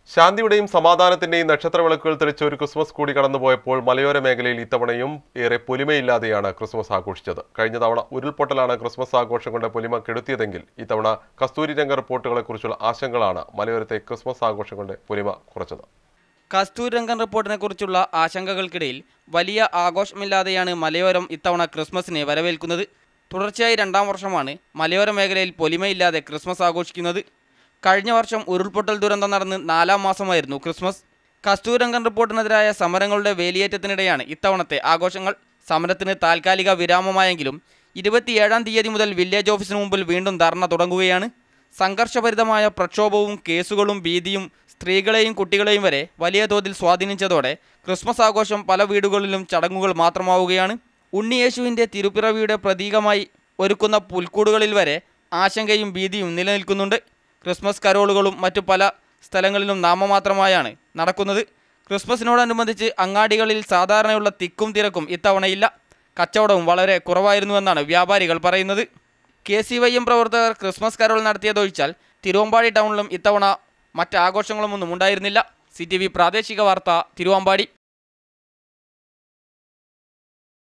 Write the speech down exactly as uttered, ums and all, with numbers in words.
ശാന്തിയുടെയും സമാധാനത്തിന്റെയും നക്ഷത്രവിളക്കുകൾ തെളിച്ച ഒരു ക്രിസ്മസ് കൂടി കടന്നുപോയപ്പോൾ മലയോര മേഖലയിൽ ഇത്തവണയും ഏറെ പൊലിമയില്ലാതെയാണ് ക്രിസ്മസ് ആഘോഷിച്ചത്. കഴിഞ്ഞ തവണ ഉരുൾപൊട്ടലാണ് ക്രിസ്മസ് ആഘോഷം കൊണ്ട് പൊലിമ കെടുത്തിയതെങ്കിൽ ഇത്തവണ കസ്തൂരിരംഗ റിപ്പോർട്ടുകളെക്കുറിച്ചുള്ള ആശങ്കകളാണ് മലയോരത്തെ ക്രിസ്മസ് ആഘോഷം കൊണ്ട് പൊലിമ കുറച്ചത്. കസ്തൂരിരംഗൻ റിപ്പോർട്ടിനെ കുറിച്ചുള്ള ആശങ്കകൾക്കിടയിൽ വലിയ ആഘോഷമില്ലാതെയാണ് മലയോരം ഇത്തവണ ക്രിസ്മസിനെ വരവേൽക്കുന്നത്. തുടർച്ചയായി രണ്ടാം വർഷമാണ് മലയോര മേഖലയിൽ പൊലിമയില്ലാതെ ക്രിസ്മസ് ആഘോഷിക്കുന്നത്. കഴിഞ്ഞ വർഷം ഉരുൾപൊട്ടൽ ദുരന്തം നടന്ന് നാലാം മാസമായിരുന്നു ക്രിസ്മസ്. കസ്തൂരിരംഗൻ റിപ്പോർട്ടിനെതിരായ സമരങ്ങളുടെ വേലിയേറ്റത്തിനിടെയാണ് ഇത്തവണത്തെ ആഘോഷങ്ങൾ. സമരത്തിന് താൽക്കാലിക വിരാമമായെങ്കിലും ഇരുപത്തിയേഴാം തീയതി മുതൽ വില്ലേജ് ഓഫീസിന് മുമ്പിൽ വീണ്ടും ധർണ തുടങ്ങുകയാണ്. സംഘർഷഭരിതമായ പ്രക്ഷോഭവും കേസുകളും ഭീതിയും സ്ത്രീകളെയും കുട്ടികളെയും വരെ വലിയ തോതിൽ സ്വാധീനിച്ചതോടെ ക്രിസ്മസ് ആഘോഷം പല വീടുകളിലും ചടങ്ങുകൾ മാത്രമാവുകയാണ്. ഉണ്ണിയേശുവിൻ്റെ തിരുപ്പിറവിയുടെ പ്രതീകമായി ഒരുക്കുന്ന പുൽക്കൂടുകളിൽ വരെ ആശങ്കയും ഭീതിയും നിലനിൽക്കുന്നുണ്ട്. ക്രിസ്മസ് കരോളുകളും മറ്റു പല സ്ഥലങ്ങളിലും നാമമാത്രമായാണ് നടക്കുന്നത്. ക്രിസ്മസിനോടനുബന്ധിച്ച് അങ്ങാടികളിൽ സാധാരണയുള്ള തിക്കും തിരക്കും ഇത്തവണയില്ല. കച്ചവടവും വളരെ കുറവായിരുന്നുവെന്നാണ് വ്യാപാരികൾ പറയുന്നത്. കെ സി വൈ എം പ്രവർത്തകർ ക്രിസ്മസ് കരോൾ നടത്തിയതൊഴിച്ചാൽ തിരുവമ്പാടി ടൗണിലും ഇത്തവണ മറ്റ് ആഘോഷങ്ങളൊന്നും ഉണ്ടായിരുന്നില്ല. സി ടി വി പ്രാദേശിക വാർത്ത, തിരുവമ്പാടി.